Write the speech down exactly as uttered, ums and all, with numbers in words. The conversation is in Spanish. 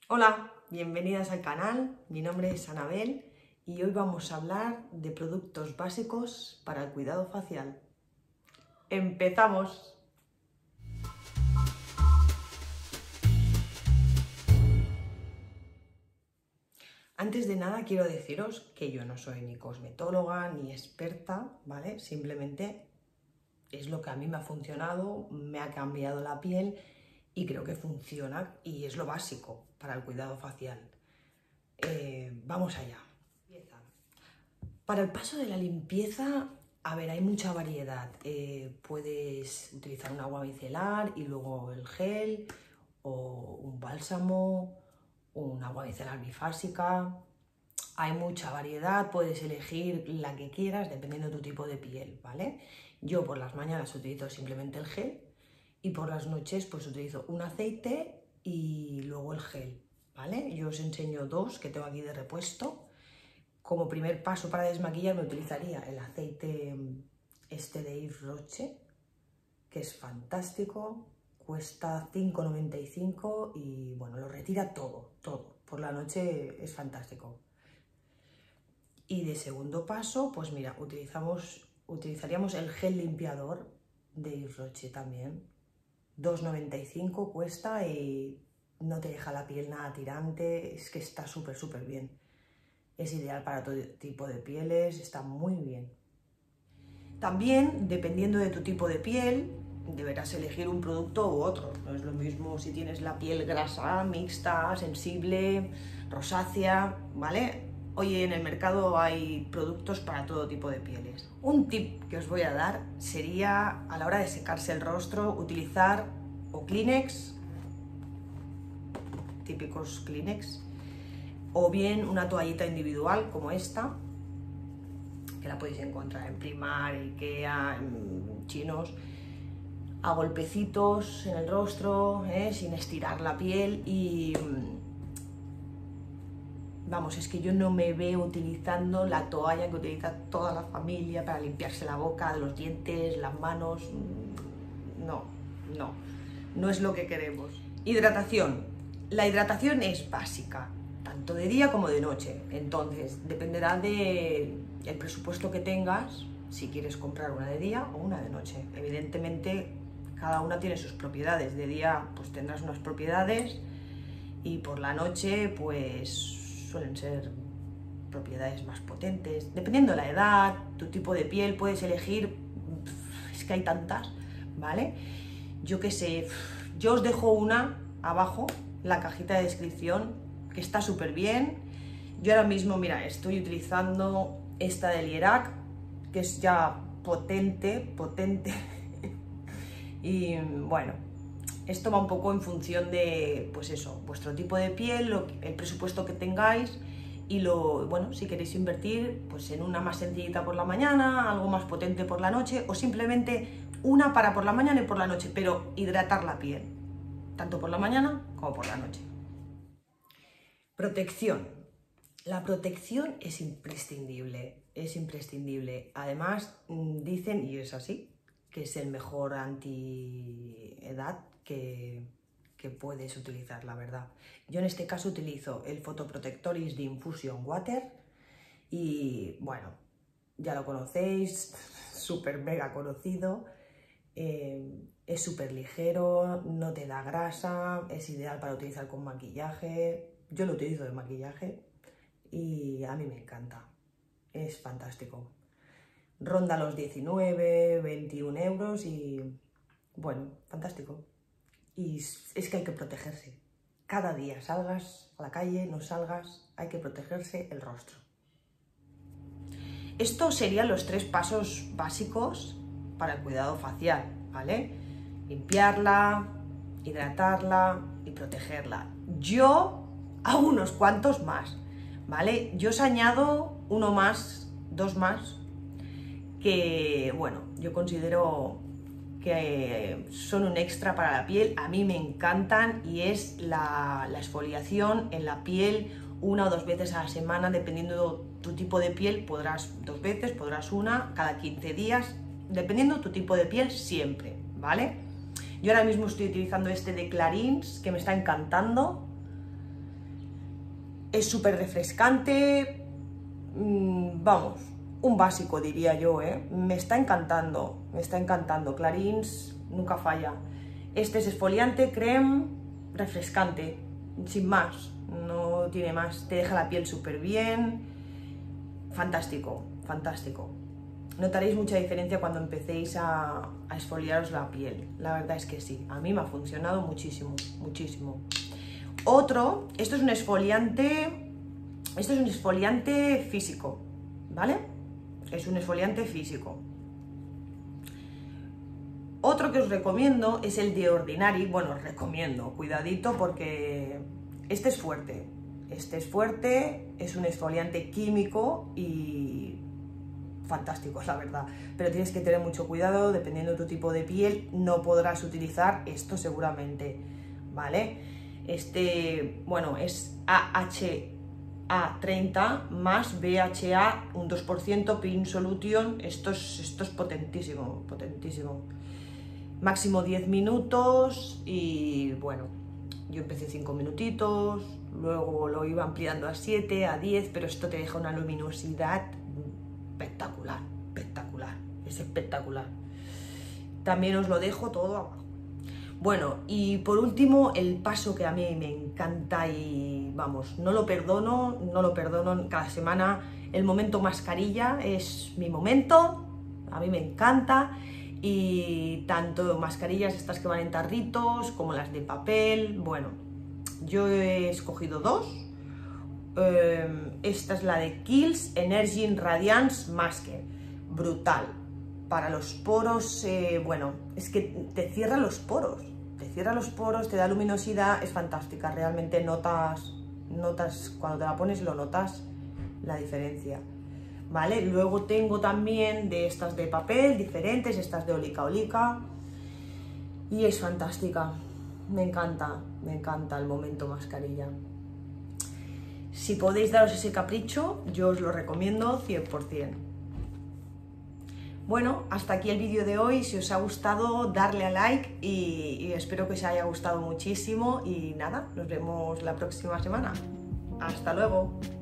Hola, bienvenidas al canal, mi nombre es Anabel y hoy vamos a hablar de productos básicos para el cuidado facial. ¡Empezamos! Antes de nada quiero deciros que yo no soy ni cosmetóloga ni experta, ¿vale? Simplemente es lo que a mí me ha funcionado, me ha cambiado la piel y creo que funciona y es lo básico para el cuidado facial. Eh, vamos allá. Para el paso de la limpieza, a ver, hay mucha variedad. Eh, puedes utilizar un agua micelar y luego el gel, o un bálsamo, un agua micelar bifásica. Hay mucha variedad, puedes elegir la que quieras dependiendo de tu tipo de piel, ¿vale? Yo por las mañanas utilizo simplemente el gel y por las noches pues utilizo un aceite y luego el gel, ¿vale? Yo os enseño dos que tengo aquí de repuesto. Como primer paso para desmaquillar me utilizaría el aceite este de Yves Rocher, que es fantástico, cuesta cinco noventa y cinco y bueno, lo retira todo, todo. Por la noche es fantástico. Y de segundo paso, pues mira, utilizamos, utilizaríamos el gel limpiador de Yves Rocher también. dos noventa y cinco cuesta y no te deja la piel nada tirante, es que está súper, súper bien. Es ideal para todo tipo de pieles, está muy bien. También, dependiendo de tu tipo de piel, deberás elegir un producto u otro. No es lo mismo si tienes la piel grasa, mixta, sensible, rosácea, ¿vale? Hoy en el mercado hay productos para todo tipo de pieles. Un tip que os voy a dar sería, a la hora de secarse el rostro, utilizar o Kleenex, típicos Kleenex, o bien una toallita individual como esta, que la podéis encontrar en Primark, Ikea, en chinos, a golpecitos en el rostro, ¿eh? Sin estirar la piel. Y vamos, es que yo no me veo utilizando la toalla que utiliza toda la familia para limpiarse la boca, los dientes, las manos. No, no, no es lo que queremos. Hidratación. La hidratación es básica, tanto de día como de noche, entonces dependerá del presupuesto que tengas, si quieres comprar una de día o una de noche. Evidentemente cada una tiene sus propiedades, de día pues tendrás unas propiedades y por la noche pues suelen ser propiedades más potentes, dependiendo de la edad, tu tipo de piel, puedes elegir, es que hay tantas, ¿vale? Yo qué sé, yo os dejo una abajo, la cajita de descripción, que está súper bien. Yo ahora mismo, mira, estoy utilizando esta del Lierac, que es ya potente, potente. Y bueno, esto va un poco en función de, pues eso, vuestro tipo de piel, lo, el presupuesto que tengáis y lo, bueno, si queréis invertir, pues en una más sencillita por la mañana, algo más potente por la noche, o simplemente una para por la mañana y por la noche, pero hidratar la piel, tanto por la mañana como por la noche. Protección. La protección es imprescindible, es imprescindible. Además, dicen, y es así, que es el mejor anti-edad que, que puedes utilizar, la verdad. Yo en este caso utilizo el Photoprotectoris de Infusion Water y, bueno, ya lo conocéis, súper mega conocido. Eh, es súper ligero, no te da grasa, es ideal para utilizar con maquillaje. Yo lo utilizo de maquillaje y a mí me encanta, es fantástico. Ronda los diecinueve, veintiún euros y bueno, fantástico. Y es que hay que protegerse. Cada día, salgas a la calle, no salgas, hay que protegerse el rostro. Estos serían los tres pasos básicos para el cuidado facial, ¿vale? Limpiarla, hidratarla y protegerla. Yo hago unos cuantos más, ¿vale? Yo os añado uno más, dos más, que, bueno, yo considero que son un extra para la piel, a mí me encantan, y es la, la exfoliación en la piel una o dos veces a la semana, dependiendo de tu tipo de piel, podrás dos veces, podrás una, cada quince días, dependiendo de tu tipo de piel, siempre, ¿vale? Yo ahora mismo estoy utilizando este de Clarins, que me está encantando. es súper refrescante, mmm, vamos, un básico diría yo, ¿eh? Me está encantando, me está encantando, Clarins nunca falla. Este es exfoliante, creme, refrescante, sin más, no tiene más, te deja la piel súper bien, fantástico, fantástico. Notaréis mucha diferencia cuando empecéis a, a exfoliaros la piel, la verdad es que sí, a mí me ha funcionado muchísimo, muchísimo. Otro, esto es un exfoliante, esto es un exfoliante físico, ¿vale? Es un exfoliante físico. Otro que os recomiendo es el de Ordinary, bueno, os recomiendo, cuidadito porque este es fuerte, este es fuerte, es un exfoliante químico y fantástico, la verdad, pero tienes que tener mucho cuidado, dependiendo de tu tipo de piel, no podrás utilizar esto seguramente, ¿vale? Este, bueno, es A H A treinta más B H A, un dos por ciento, Pink Solution, esto es, esto es potentísimo, potentísimo. Máximo diez minutos y bueno, yo empecé cinco minutitos, luego lo iba ampliando a siete, a diez, pero esto te deja una luminosidad espectacular, espectacular, es espectacular. También os lo dejo todo abajo. Bueno, y por último, el paso que a mí me encanta y vamos, no lo perdono, no lo perdono cada semana, el momento mascarilla es mi momento, a mí me encanta, y tanto mascarillas estas que van en tarritos como las de papel, bueno, yo he escogido dos. Esta es la de Kiehl's Energy Radiance Masker, brutal, para los poros, eh, bueno, es que te cierra los poros, te cierra los poros, te da luminosidad, es fantástica, realmente notas, notas, cuando te la pones lo notas la diferencia, ¿vale? Luego tengo también de estas de papel, diferentes, estas de Olica Olica, y es fantástica, me encanta, me encanta el momento mascarilla. Si podéis daros ese capricho, yo os lo recomiendo cien por cien. Bueno, hasta aquí el vídeo de hoy. Si os ha gustado, darle a like y, y espero que os haya gustado muchísimo. Y nada, nos vemos la próxima semana. Hasta luego.